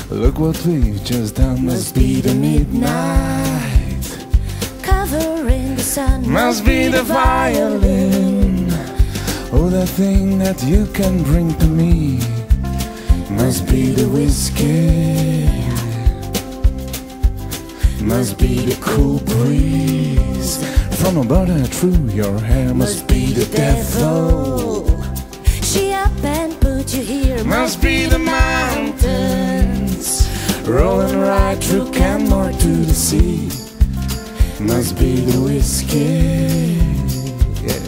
Look what we've just done. Must be the midnight, covering the sun. must be the violin. Oh, that thing that you can bring to me. Must be the whiskey, must be the cool breeze from a butter through your hair. Must be the devil, She up and put you here. must be the mountains rolling right through Canmore to the sea. Must be the whiskey, yeah.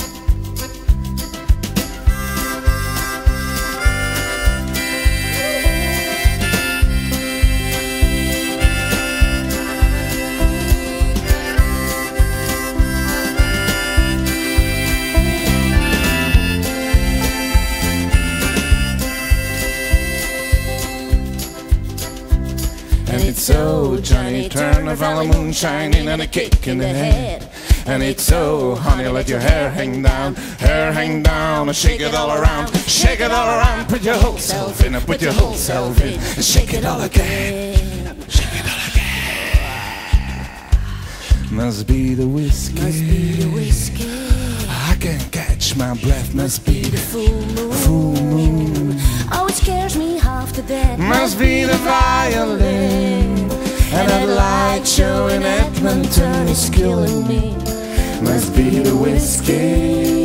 And it's so Johnny, turn of all the moon shining and a kick in the head. And it's so honey, let your hair hang down, and shake it all around, shake it all around. Put your whole self in, and put your whole self in, and shake it all again, shake it all again. Must be the whiskey, Must be the whiskey. I can't catch my breath. Must be the Full moon. full moon. Oh, it scares me half to death. Must be the violin, and that light show in Edmonton is killing me. Must be the whiskey.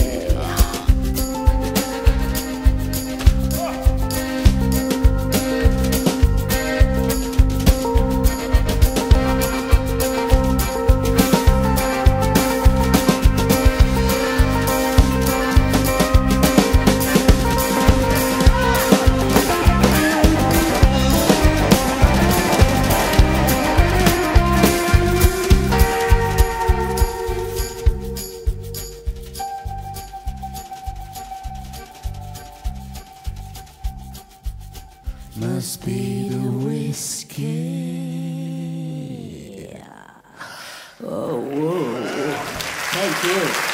Must be the whiskey. Oh, whoa. Thank you.